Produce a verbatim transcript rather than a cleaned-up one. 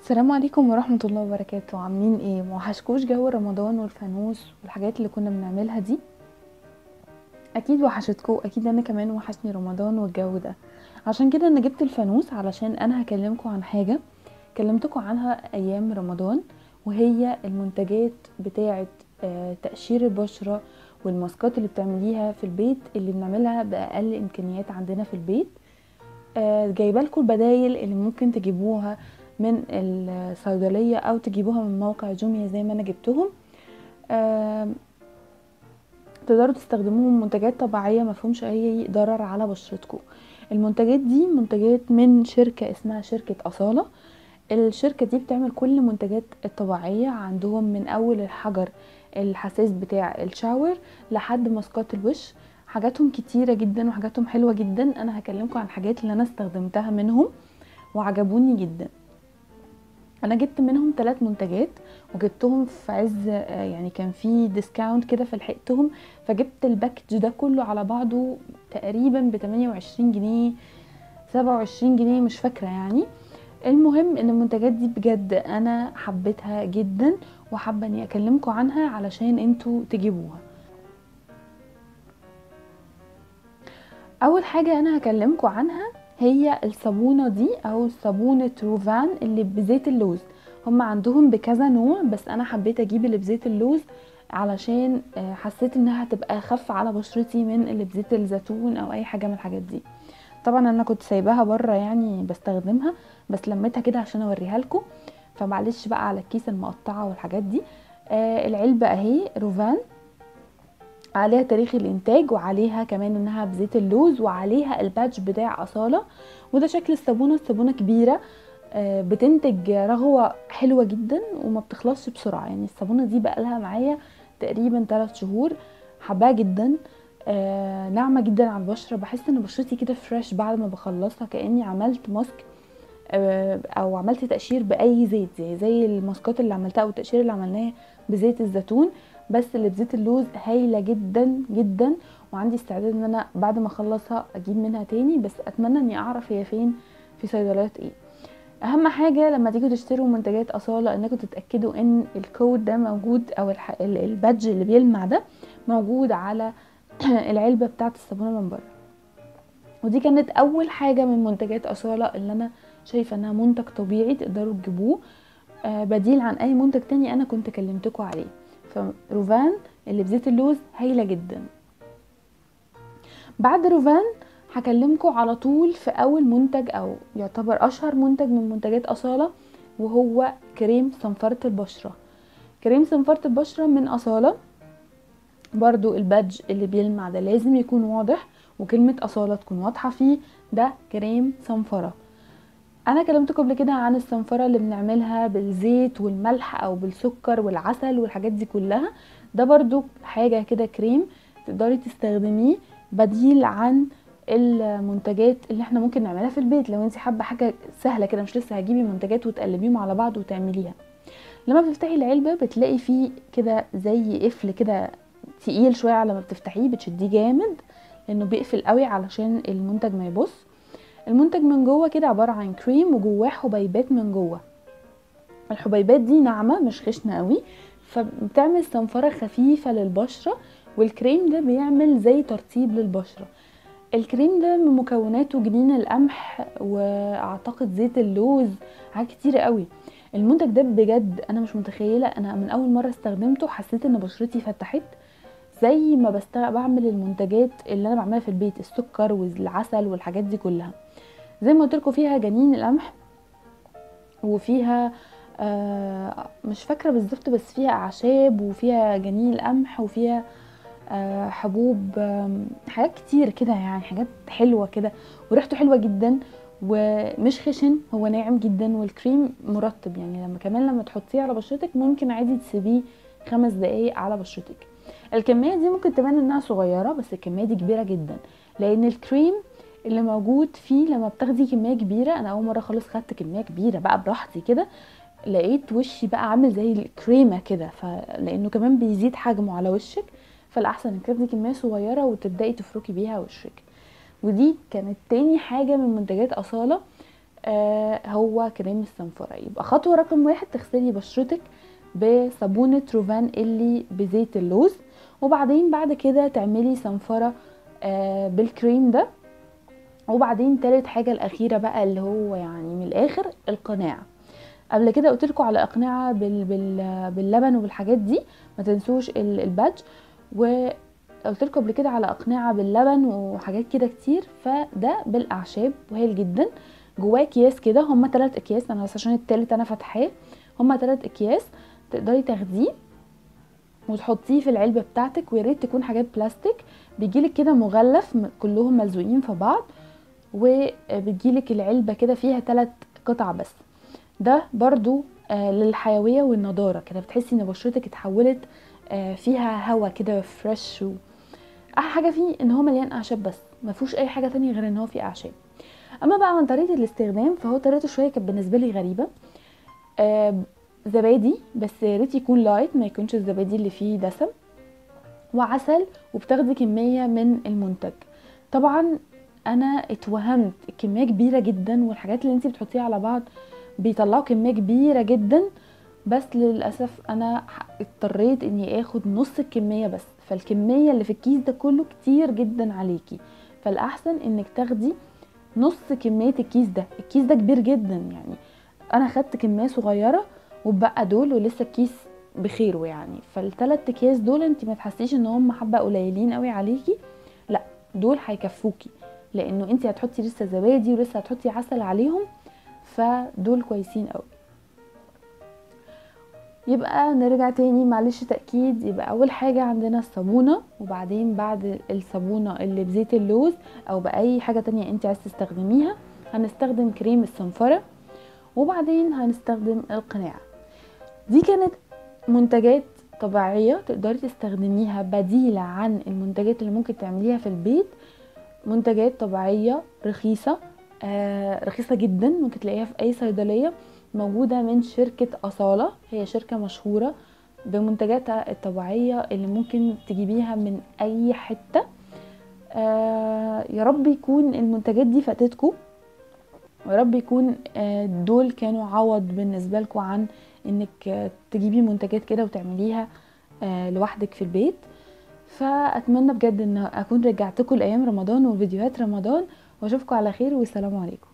السلام عليكم ورحمة الله وبركاته. عاملين ايه؟ موحشكوش جو رمضان والفانوس والحاجات اللي كنا بنعملها دي؟ اكيد وحشتكو، اكيد انا كمان وحشني رمضان والجو ده. عشان كده انا جبت الفانوس علشان انا هكلمكم عن حاجة كلمتكم عنها ايام رمضان، وهي المنتجات بتاعة آه، تقشير البشرة والماسكات اللي بتعمليها في البيت، اللي بنعملها باقل امكانيات عندنا في البيت. آه، جايبه لكم البدايل اللي ممكن تجيبوها من الصيدليه او تجيبوها من موقع جوميا زي ما انا جبتهم. آه، تقدروا تستخدموهم منتجات طبيعيه مفهومش اي ضرر على بشرتكم. المنتجات دي منتجات من شركه اسمها شركه اصاله. الشركه دي بتعمل كل منتجات الطبيعيه عندهم، من اول الحجر الحساس بتاع الشاور لحد ماسكات الوش. حاجاتهم كتيرة جدا وحاجاتهم حلوة جدا. انا هكلمكم عن الحاجات اللي انا استخدمتها منهم وعجبوني جدا. انا جبت منهم ثلاث منتجات وجبتهم في عز آه، يعني كان في ديسكاونت كده فلحقتهم، فجبت الباكج ده كله على بعضه تقريبا ب تمنية وعشرين جنيه سبعة وعشرين جنيه مش فاكره يعني. المهم ان المنتجات دي بجد انا حبيتها جدا، وحابه اني اكلمكم عنها علشان انتوا تجيبوها. اول حاجه انا هكلمكم عنها هي الصابونه دي، او صابونه روفان اللي بزيت اللوز. هم عندهم بكذا نوع، بس انا حبيت اجيب اللي بزيت اللوز علشان آه، حسيت انها هتبقى اخف على بشرتي من اللي بزيت الزيتون او اي حاجه من الحاجات دي. طبعا انا كنت سايباها بره يعني بستخدمها، بس لميتها كده عشان اوريها لكم، فمعلش بقى على الكيس المقطعه والحاجات دي. آه العلبه اهي روفان، عليها تاريخ الانتاج وعليها كمان انها بزيت اللوز وعليها البادج بتاع اصالة. وده شكل الصابونة. الصابونة كبيرة، آه، بتنتج رغوة حلوة جدا وما بتخلصش بسرعة. يعني الصابونة دي بقالها معايا تقريبا ثلاث شهور. حباها جدا، آه، ناعمة جدا على البشرة. بحس ان بشرتي كده فريش بعد ما بخلصها، كأني عملت ماسك آه، او عملت تقشير باي زيت، زي زي الماسكات اللي عملتها او التقشير اللي عملناه بزيت الزيتون. بس اللي بزيت اللوز هايله جدا جدا، وعندي استعداد ان انا بعد ما اخلصها اجيب منها تاني، بس اتمنى اني اعرف هي فين في صيدليات ايه. اهم حاجه لما تيجوا تشتروا منتجات اصاله انكم تتاكدوا ان الكود ده موجود، او الح- ال- البادج اللي بيلمع ده موجود على العلبه بتاعه الصابونه من بره. ودي كانت اول حاجه من منتجات اصاله اللي انا شايفه انها منتج طبيعي تقدروا تجيبوه، آه، بديل عن اي منتج تاني انا كنت كلمتكم عليه. فروفان اللي بزيت اللوز هايله جدا. بعد روفان هكلمكم على طول في اول منتج، او يعتبر اشهر منتج من منتجات اصاله، وهو كريم صنفرة البشره. كريم صنفرة البشره من اصاله. برضو البادج اللي بيلمع ده لازم يكون واضح، وكلمه اصاله تكون واضحه فيه. ده كريم صنفره. انا كلمتكم قبل كده عن الصنفرة اللي بنعملها بالزيت والملح او بالسكر والعسل والحاجات دي كلها. ده برضو حاجة كده كريم تقدري تستخدميه بديل عن المنتجات اللي احنا ممكن نعملها في البيت. لو انت حابة حاجة سهلة كده، مش لسه هجيبي منتجات وتقلبيهم على بعض وتعمليها. لما بتفتحي العلبة بتلاقي فيه كده زي قفل كده تقيل شوية، على ما بتفتحيه بتشديه جامد لانه بيقفل قوي علشان المنتج ما يبص. المنتج من جوه كده عبارة عن كريم وجواه حبيبات من جوه. الحبيبات دي ناعمة مش خشنة قوي، فبتعمل صنفرة خفيفة للبشرة. والكريم ده بيعمل زي ترطيب للبشرة. الكريم ده من مكوناته جنين القمح واعتقد زيت اللوز، حاجات كتير قوي. المنتج ده بجد انا مش متخيلة، انا من اول مرة استخدمته حسيت ان بشرتي فتحت زي ما بست بعمل المنتجات اللي انا بعملها في البيت، السكر والعسل والحاجات دي كلها. زي ما قلت لكم فيها جنين القمح، وفيها آه مش فاكره بالظبط، بس فيها اعشاب وفيها جنين القمح وفيها آه حبوب، آه حاجات كتير كده، يعني حاجات حلوه كده. وريحته حلوه جدا ومش خشن، هو ناعم جدا. والكريم مرطب، يعني لما كمان لما تحطيه على بشرتك ممكن عادي تسيبيه خمس دقايق على بشرتك. الكميه دي ممكن تبان انها صغيره، بس الكميه دي كبيره جدا، لان الكريم اللي موجود فيه لما بتاخدي كميه كبيره، انا اول مره خالص خدت كميه كبيره بقى براحتي كده، لقيت وشي بقى عامل زي الكريمه كده، فلانه كمان بيزيد حجمه على وشك، فالاحسن انك تاخدي كميه صغيره وتبداي تفركي بيها وشك. ودي كانت تاني حاجه من منتجات اصاله آه هو كريم الصنفرة. يبقى خطوة رقم واحد، تغسلي بشرتك بصابونة روفان اللي بزيت اللوز، وبعدين بعد كده تعملي صنفرة آه بالكريم ده. وبعدين تالت حاجة الأخيرة بقى اللي هو يعني من الآخر القناع. قبل كده قلت لكم على اقنعه بال... بال... باللبن وبالحاجات دي، ما تنسوش ال- البادج. وقلت لكم قبل كده على اقنعه باللبن وحاجات كده كتير. فده بالاعشاب وهايل جدا. جواه اكياس كده، هما ثلاث اكياس، انا بس عشان التالت انا فاتحاه. هما ثلاث اكياس تقدري تاخديه وتحطيه في العلبه بتاعتك، ويا ريت تكون حاجات بلاستيك. بيجيلك كده مغلف م- كلهم ملزوقين في بعض، وبتجيلك العلبه كده فيها ثلاث قطع بس. ده برضو آه للحيوية والنضارة، كده بتحسي ان بشرتك اتحولت آه فيها هوا كده فريش. و... احلى حاجة فيه ان هو مليان اعشاب بس، ما فيهوش اي حاجة تانية غير ان هو فيه اعشاب. اما بقى عن طريقة الاستخدام، فهو طريقته شوية كانت بالنسبة لي غريبة. آه زبادي، بس يا ريت يكون لايت، ما يكونش الزبادي اللي فيه دسم، وعسل، وبتاخدي كمية من المنتج. طبعا انا اتوهمت كمية كبيرة جدا، والحاجات اللي انتي بتحطيها على بعض بيطلعوا كمية كبيرة جدا، بس للأسف انا اضطريت اني اخد نص الكمية بس. فالكمية اللي في الكيس ده كله كتير جدا عليكي، فالأحسن انك تاخدي نص كمية الكيس ده. الكيس ده كبير جدا يعني، انا خدت كمية صغيرة وبقى دول، ولسه الكيس بخيره يعني. فالثلاث اكياس دول انت ما تحسيش ان هم حبة قليلين قوي عليكي، لا دول هيكفوكي، لانه انت هتحطي لسه زبادي ولسه هتحطي عسل عليهم، فدول كويسين قوي. يبقى نرجع تاني معلش تأكيد. يبقى اول حاجة عندنا الصابونة، وبعدين بعد الصابونة اللي بزيت اللوز او باي حاجة تانية انت عايز تستخدميها هنستخدم كريم الصنفرة، وبعدين هنستخدم القناع. دي كانت منتجات طبيعية تقدري تستخدميها بديلة عن المنتجات اللي ممكن تعمليها في البيت. منتجات طبيعية رخيصة، آه رخيصة جدا، ممكن تلاقيها في اي صيدلية. موجودة من شركة أصالة، هي شركة مشهورة بمنتجاتها الطبيعية اللي ممكن تجيبيها من اي حتة. آه يا رب يكون المنتجات دي فاتتكم، ويا رب يكون آه، دول كانوا عوض بالنسبة لكم عن انك آه، تجيبي منتجات كده وتعمليها آه، لوحدك في البيت. فاتمنى بجد ان اكون رجعتكم لايام رمضان وفيديوهات رمضان، واشوفكم على خير والسلام عليكم.